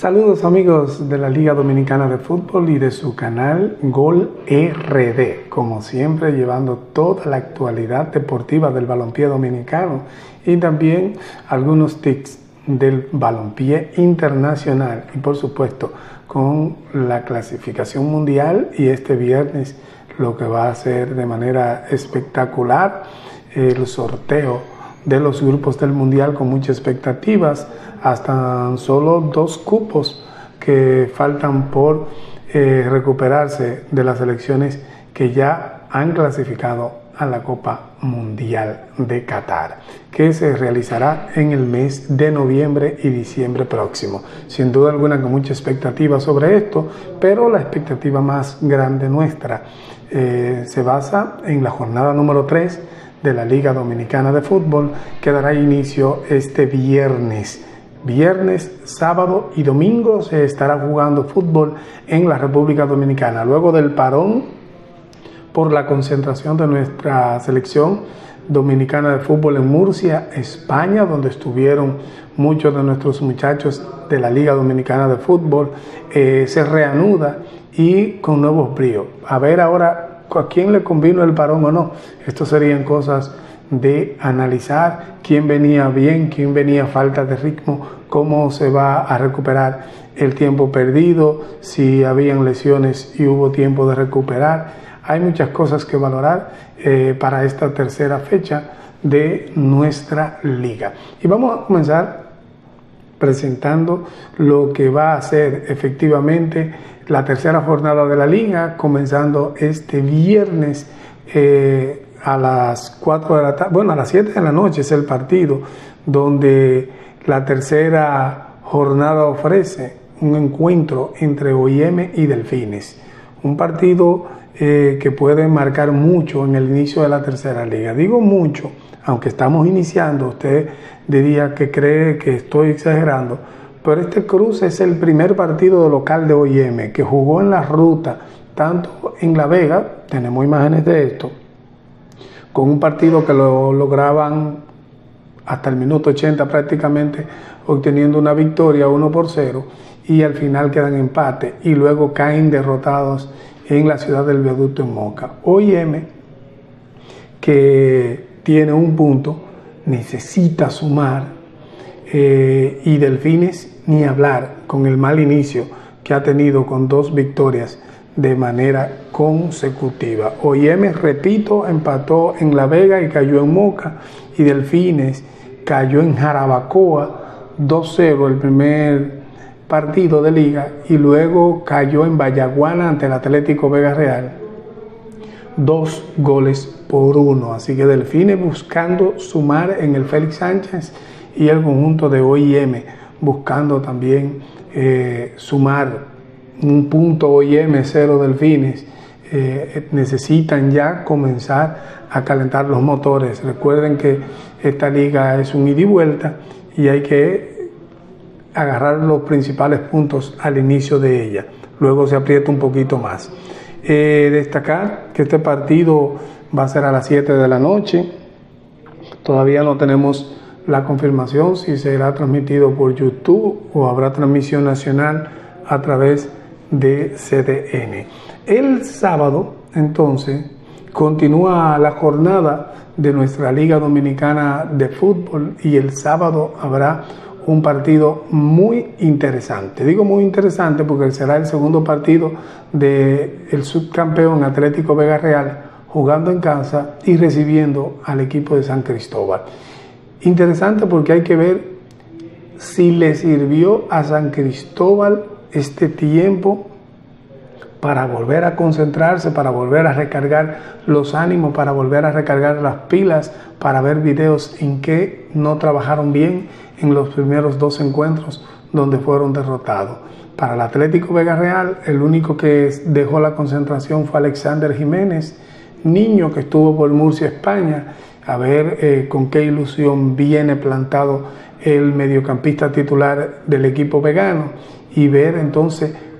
Saludos amigos de la Liga Dominicana de Fútbol y de su canal Gol RD, como siempre llevando toda la actualidad deportiva del balompié dominicano y también algunos tips del balompié internacional y por supuesto con la clasificación mundial y este viernes lo que va a ser de manera espectacular el sorteo de los grupos del mundial con muchas expectativas, hasta solo 2 cupos que faltan por recuperarse de las selecciones que ya han clasificado a la Copa Mundial de Qatar, que se realizará en el mes de noviembre y diciembre próximo. Sin duda alguna con mucha expectativa sobre esto, pero la expectativa más grande nuestra se basa en la jornada número 3 de la Liga Dominicana de Fútbol, que dará inicio este viernes. Viernes, sábado y domingo se estará jugando fútbol en la República Dominicana. Luego del parón por la concentración de nuestra selección dominicana de fútbol en Murcia, España, donde estuvieron muchos de nuestros muchachos de la Liga Dominicana de Fútbol, se reanuda y con nuevos bríos. A ver ahora a quién le convino el parón o no. Esto serían cosas de analizar, quién venía bien, quién venía falta de ritmo, cómo se va a recuperar el tiempo perdido, si habían lesiones y hubo tiempo de recuperar. Hay muchas cosas que valorar para esta tercera fecha de nuestra liga. Y vamos a comenzar presentando lo que va a ser efectivamente la tercera jornada de la liga, comenzando este viernes a las 4 de la tarde, bueno, a las 7 de la noche es el partido, donde la tercera jornada ofrece un encuentro entre OIM y Delfines, un partido que puede marcar mucho en el inicio de la tercera liga. Digo mucho, aunque estamos iniciando, usted diría que cree que estoy exagerando, pero este cruce es el primer partido de local de OIM que jugó en la ruta, tanto en La Vega, tenemos imágenes de esto, con un partido que lo lograban hasta el minuto 80 prácticamente, obteniendo una victoria 1-0, y al final quedan empate y luego caen derrotados en la ciudad del Viaducto en Moca. OIM, que tiene un punto, necesita sumar, y Delfines ni hablar con el mal inicio que ha tenido con 2 victorias de manera consecutiva. OIM, repito, empató en La Vega y cayó en Moca, y Delfines cayó en Jarabacoa 2-0 el primer partido de liga, y luego cayó en Vallaguana ante el Atlético Vega Real 2-1. Así que Delfines buscando sumar en el Félix Sánchez y el conjunto de OIM buscando también sumar un punto. OIM 0 Delfines. Necesitan ya comenzar a calentar los motores. Recuerden que esta liga es un ida y vuelta y hay que agarrar los principales puntos al inicio de ella. Luego se aprieta un poquito más. Destacar que este partido va a ser a las 7 de la noche. Todavía no tenemos la confirmación si será transmitido por YouTube o habrá transmisión nacional a través de CDN. El sábado, entonces, continúa la jornada de nuestra Liga Dominicana de Fútbol y el sábado habrá un partido muy interesante. Digo muy interesante porque será el segundo partido del subcampeón Atlético Vega Real jugando en casa y recibiendo al equipo de San Cristóbal. Interesante porque hay que ver si le sirvió a San Cristóbal este tiempo para volver a concentrarse, para volver a recargar los ánimos, para volver a recargar las pilas, para ver videos en que no trabajaron bien en los primeros 2 encuentros donde fueron derrotados. Para el Atlético Vega Real, el único que dejó la concentración fue Alexander Jiménez, niño que estuvo por Murcia, España, a ver con qué ilusión viene plantado el mediocampista titular del equipo vegano y ver entonces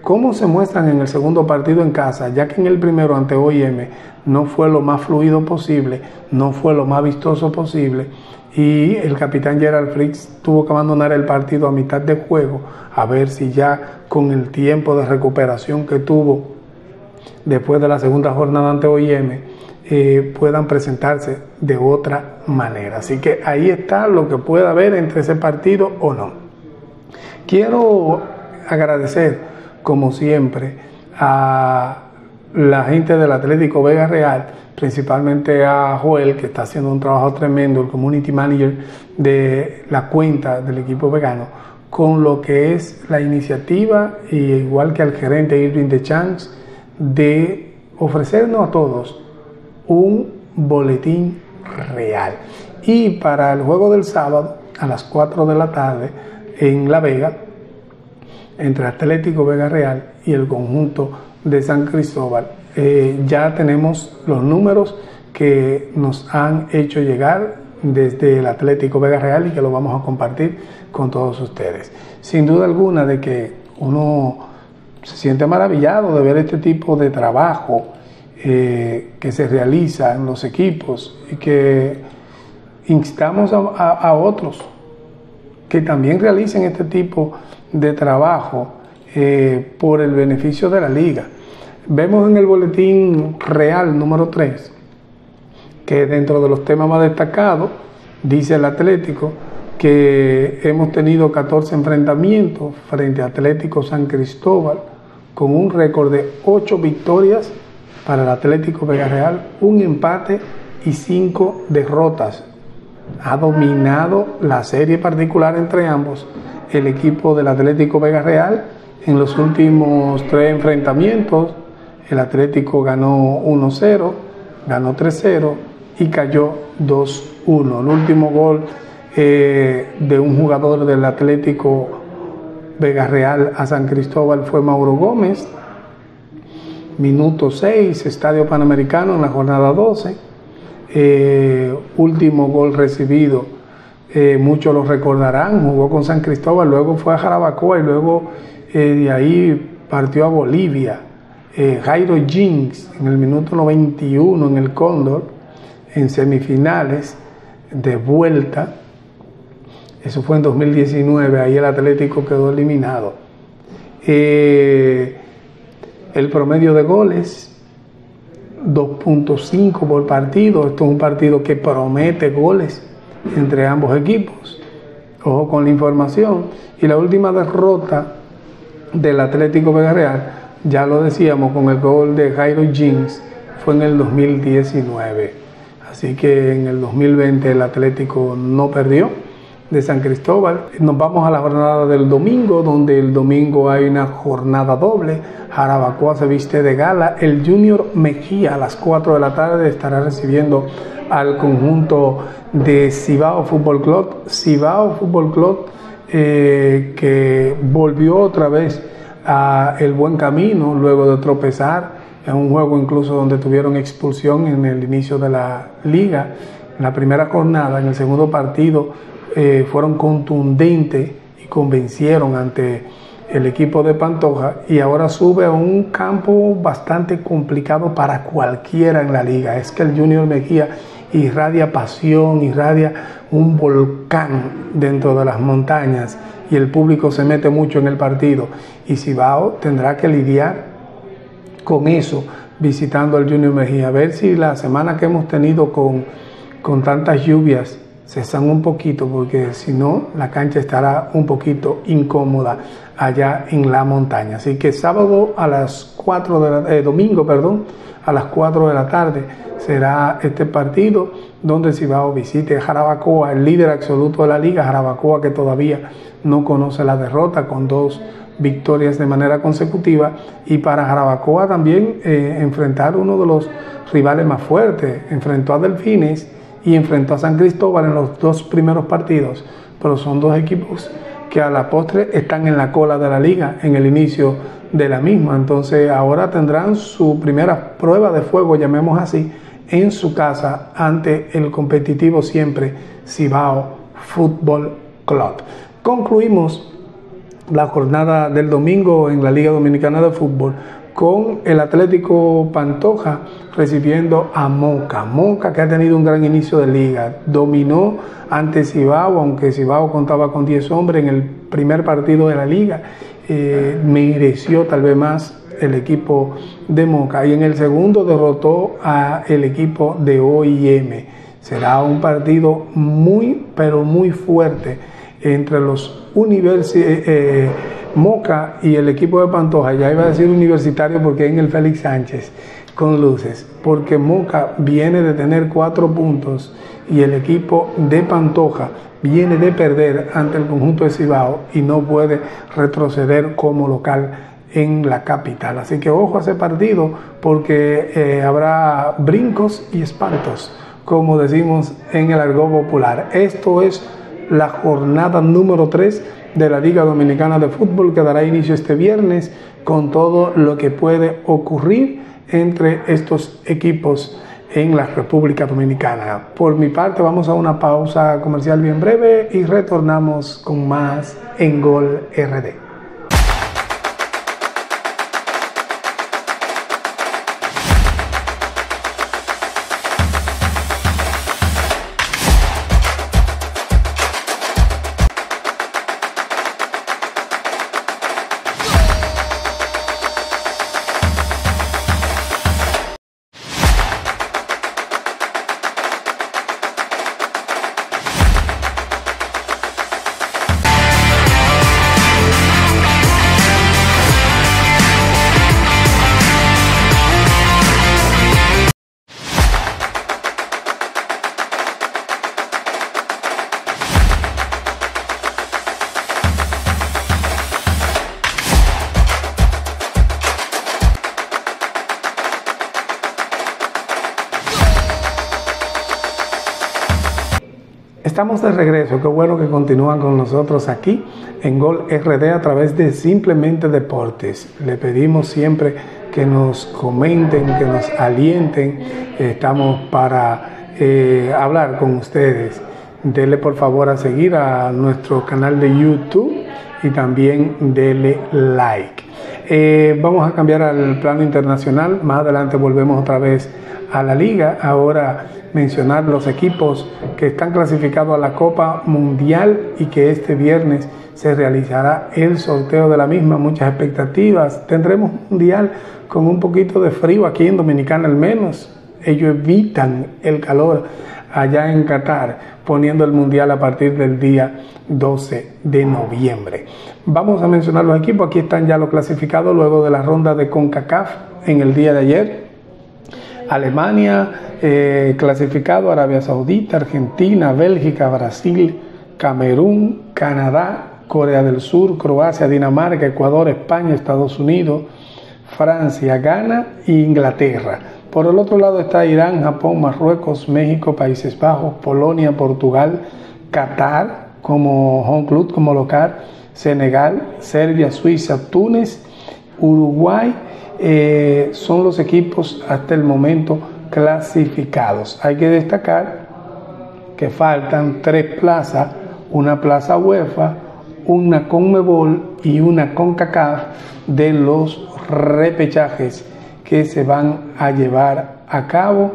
cómo se muestran en el segundo partido en casa, ya que en el primero ante OIM no fue lo más fluido posible, no fue lo más vistoso posible, y el capitán Gerald Fritz tuvo que abandonar el partido a mitad de juego, a ver si ya con el tiempo de recuperación que tuvo después de la segunda jornada ante OIM, puedan presentarse de otra manera. Así que ahí está lo que pueda haber entre ese partido o no. Quiero agradecer, como siempre, a la gente del Atlético Vega Real, principalmente a Joel, que está haciendo un trabajo tremendo, el community manager de la cuenta del equipo vegano, con lo que es la iniciativa, y igual que al gerente Irving de Chance, de ofrecernos a todos un boletín real. Y para el juego del sábado, a las 4 de la tarde, en La Vega, entre Atlético Vega Real y el conjunto de San Cristóbal, ya tenemos los números que nos han hecho llegar desde el Atlético Vega Real y que lo vamos a compartir con todos ustedes. Sin duda alguna de que uno se siente maravillado de ver este tipo de trabajo que se realiza en los equipos, y que instamos a otros que también realicen este tipo de trabajo por el beneficio de la liga. Vemos en el boletín real número 3 que dentro de los temas más destacados dice el Atlético que hemos tenido 14 enfrentamientos frente a Atlético San Cristóbal, con un récord de 8 victorias para el Atlético Vega Real, un empate y 5 derrotas. Ha dominado la serie particular entre ambos el equipo del Atlético Vega Real. En los últimos 3 enfrentamientos, el Atlético ganó 1-0, ganó 3-0 y cayó 2-1. El último gol de un jugador del Atlético Vega Real a San Cristóbal fue Mauro Gómez, minuto 6, Estadio Panamericano, en la jornada 12. Último gol recibido, muchos lo recordarán, jugó con San Cristóbal, luego fue a Jarabacoa y luego de ahí partió a Bolivia. Jairo Jinx en el minuto 91 en el Cóndor, en semifinales de vuelta. Eso fue en 2019, ahí el Atlético quedó eliminado. El promedio de goles, 2.5 por partido. Esto es un partido que promete goles entre ambos equipos. Ojo con la información. Y la última derrota del Atlético Vega Real, ya lo decíamos, con el gol de Jairo Jinx, fue en el 2019. Así que en el 2020 el Atlético no perdió de San Cristóbal. Nos vamos a la jornada del domingo, donde el domingo hay una jornada doble. Jarabacoa se viste de gala. El Junior Mejía a las 4 de la tarde estará recibiendo al conjunto de Cibao Fútbol Club. Cibao Fútbol Club que volvió otra vez a el buen camino luego de tropezar en un juego incluso donde tuvieron expulsión en el inicio de la liga. En la primera jornada, en el segundo partido, fueron contundentes y convencieron ante el equipo de Pantoja, y ahora sube a un campo bastante complicado para cualquiera en la liga. Es que el Junior Mejía irradia pasión, irradia un volcán dentro de las montañas, y el público se mete mucho en el partido, y Cibao tendrá que lidiar con eso visitando al Junior Mejía. A ver si la semana que hemos tenido con tantas lluvias cesan un poquito, porque si no la cancha estará un poquito incómoda allá en la montaña. Así que sábado a las 4 de la, domingo, perdón, a las 4 de la tarde será este partido donde Cibao visite Jarabacoa, el líder absoluto de la liga. Jarabacoa, que todavía no conoce la derrota, con 2 victorias de manera consecutiva, y para Jarabacoa también enfrentar uno de los rivales más fuertes. Enfrentó a Delfines y enfrentó a San Cristóbal en los 2 primeros partidos, pero son 2 equipos que a la postre están en la cola de la liga en el inicio de la misma. Entonces ahora tendrán su primera prueba de fuego, llamemos así, en su casa ante el competitivo siempre Cibao Fútbol Club. Concluimos la jornada del domingo en la Liga Dominicana de Fútbol, con el Atlético Pantoja recibiendo a Moca. Moca, que ha tenido un gran inicio de liga, dominó ante Cibao, aunque Cibao contaba con 10 hombres en el primer partido de la liga. Mereció tal vez más el equipo de Moca, y en el segundo derrotó al equipo de OIM. Será un partido muy, pero muy fuerte entre los Moca y el equipo de Pantoja. Ya iba a decir universitario porque en el Félix Sánchez con luces, porque Moca viene de tener 4 puntos y el equipo de Pantoja viene de perder ante el conjunto de Cibao y no puede retroceder como local en la capital. Así que ojo a ese partido, porque habrá brincos y espantos, como decimos en el argot popular. Esto es la jornada número 3 de la Liga Dominicana de Fútbol, que dará inicio este viernes, con todo lo que puede ocurrir entre estos equipos en la República Dominicana. Por mi parte, vamos a una pausa comercial bien breve y retornamos con más en Gol RD. Estamos de regreso, qué bueno que continúan con nosotros aquí en Gol RD a través de Simplemente Deportes. Le pedimos siempre que nos comenten, que nos alienten. Estamos para hablar con ustedes. Denle por favor a seguir a nuestro canal de YouTube y también denle like. Vamos a cambiar al plano internacional. Más adelante volvemos otra vez a la liga. Ahora mencionar los equipos que están clasificados a la Copa Mundial y que este viernes se realizará el sorteo de la misma. Muchas expectativas. Tendremos mundial con un poquito de frío aquí en Dominicana al menos. Ellos evitan el calor allá en Qatar, poniendo el mundial a partir del día 12 de noviembre. Vamos a mencionar los equipos. Aquí están ya los clasificados luego de la ronda de CONCACAF en el día de ayer. Alemania clasificado, Arabia Saudita, Argentina, Bélgica, Brasil, Camerún, Canadá, Corea del Sur, Croacia, Dinamarca, Ecuador, España, Estados Unidos, Francia, Ghana e Inglaterra. Por el otro lado está Irán, Japón, Marruecos, México, Países Bajos, Polonia, Portugal, Qatar como home club, como local, Senegal, Serbia, Suiza, Túnez, Uruguay. Son los equipos hasta el momento clasificados. Hay que destacar que faltan 3 plazas, una plaza UEFA, una CONMEBOL y una CONCACAF de los repechajes que se van a llevar a cabo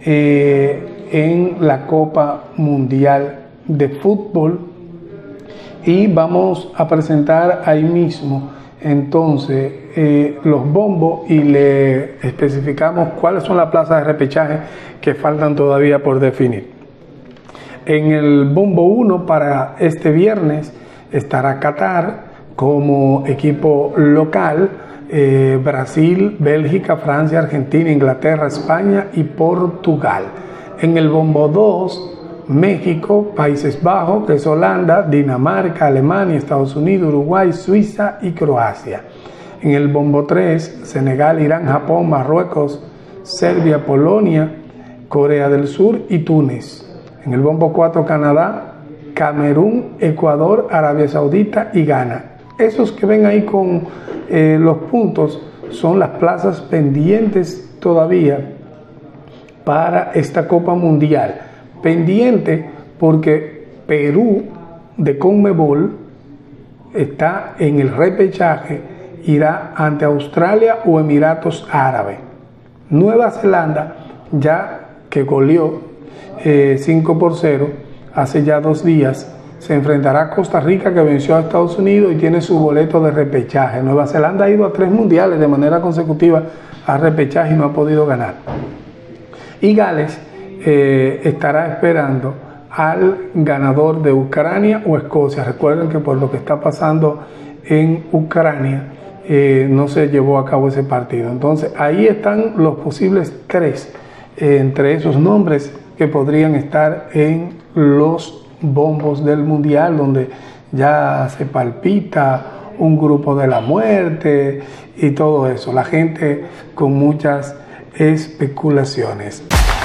en la Copa Mundial de Fútbol, y vamos a presentar ahí mismo entonces los bombos y le especificamos cuáles son las plazas de repechaje que faltan todavía por definir. En el bombo 1 para este viernes estará Qatar como equipo local, Brasil, Bélgica, Francia, Argentina, Inglaterra, España y Portugal. En el bombo 2, México, Países Bajos, que es Holanda, Dinamarca, Alemania, Estados Unidos, Uruguay, Suiza y Croacia. En el bombo 3, Senegal, Irán, Japón, Marruecos, Serbia, Polonia, Corea del Sur y Túnez. En el bombo 4, Canadá, Camerún, Ecuador, Arabia Saudita y Ghana. Esos que ven ahí con los puntos son las plazas pendientes todavía para esta Copa Mundial. Pendiente porque Perú de CONMEBOL está en el repechaje, irá ante Australia o Emiratos Árabes. Nueva Zelanda, ya que goleó 5-0 hace ya 2 días, se enfrentará a Costa Rica, que venció a Estados Unidos y tiene su boleto de repechaje. Nueva Zelanda ha ido a 3 mundiales de manera consecutiva a repechaje y no ha podido ganar. Y Gales estará esperando al ganador de Ucrania o Escocia. Recuerden que por lo que está pasando en Ucrania no se llevó a cabo ese partido. Entonces ahí están los posibles 3 entre esos nombres que podrían estar en los bombos del mundial, donde ya se palpita un grupo de la muerte y todo eso. La gente con muchas especulaciones.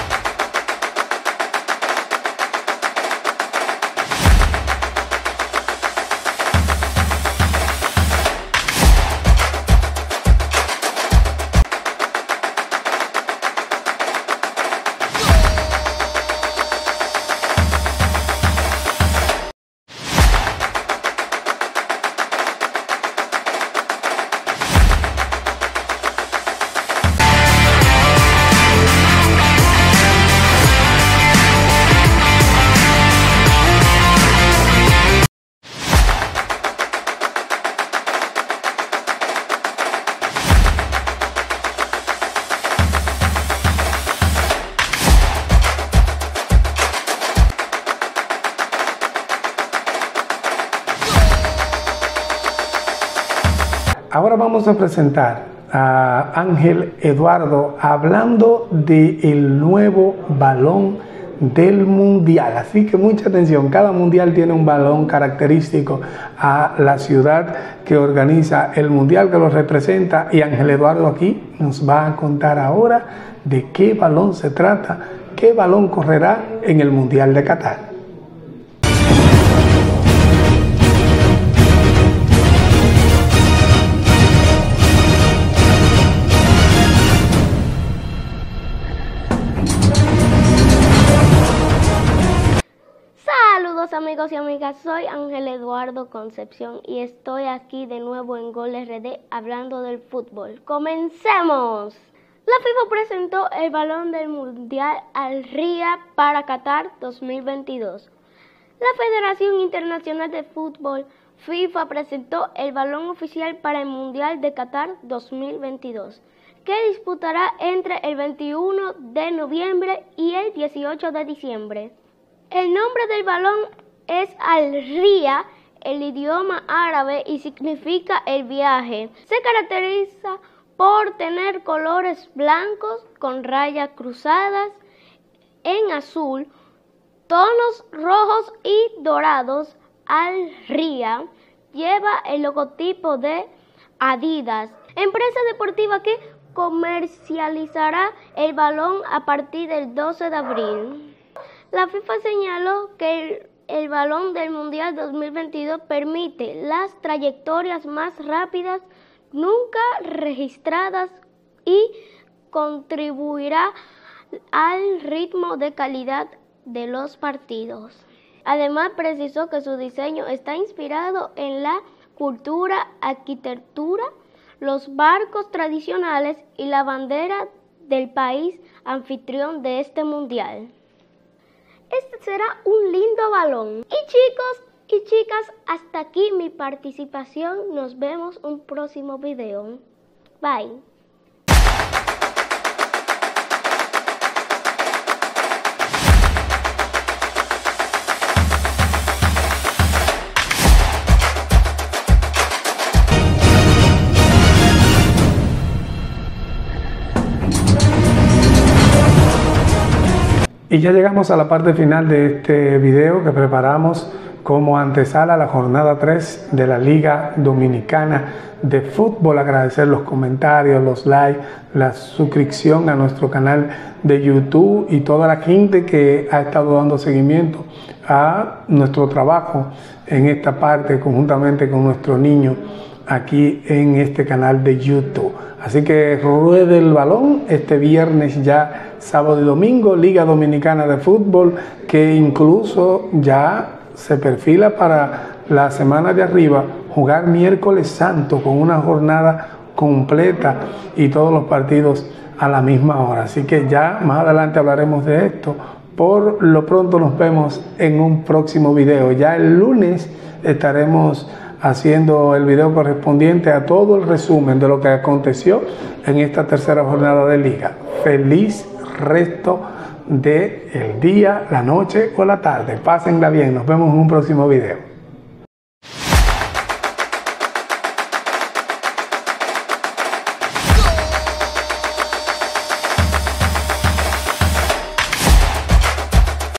Ahora vamos a presentar a Ángel Eduardo hablando del nuevo balón del mundial. Así que mucha atención, cada mundial tiene un balón característico a la ciudad que organiza el mundial, que lo representa, y Ángel Eduardo aquí nos va a contar ahora de qué balón se trata, qué balón correrá en el Mundial de Qatar. Amigos y amigas, soy Ángel Eduardo Concepción y estoy aquí de nuevo en Gol RD hablando del fútbol. ¡Comencemos! La FIFA presentó el balón del Mundial al RIA para Qatar 2022. La Federación Internacional de Fútbol, FIFA, presentó el balón oficial para el Mundial de Qatar 2022, que disputará entre el 21 de noviembre y el 18 de diciembre. El nombre del balón es Al-Ria, el idioma árabe, y significa el viaje. Se caracteriza por tener colores blancos con rayas cruzadas en azul, tonos rojos y dorados. Al-Ria lleva el logotipo de Adidas, empresa deportiva que comercializará el balón a partir del 12 de abril. La FIFA señaló que el balón del Mundial 2022 permite las trayectorias más rápidas nunca registradas y contribuirá al ritmo de calidad de los partidos. Además, precisó que su diseño está inspirado en la cultura, arquitectura, los barcos tradicionales y la bandera del país anfitrión de este mundial. Este será un lindo balón. Y chicos y chicas, hasta aquí mi participación. Nos vemos en un próximo video. Bye. Y ya llegamos a la parte final de este video que preparamos como antesala a la jornada 3 de la Liga Dominicana de Fútbol. Agradecer los comentarios, los likes, la suscripción a nuestro canal de YouTube y toda la gente que ha estado dando seguimiento a nuestro trabajo en esta parte conjuntamente con nuestro niño aquí en este canal de YouTube. Así que ruede el balón este viernes ya, sábado y domingo, Liga Dominicana de Fútbol, que incluso ya se perfila para la semana de arriba jugar miércoles santo con una jornada completa y todos los partidos a la misma hora. Así que ya más adelante hablaremos de esto. Por lo pronto nos vemos en un próximo video. Ya el lunes estaremos haciendo el video correspondiente a todo el resumen de lo que aconteció en esta tercera jornada de liga. Feliz resto del día, la noche o la tarde. Pásenla bien. Nos vemos en un próximo video.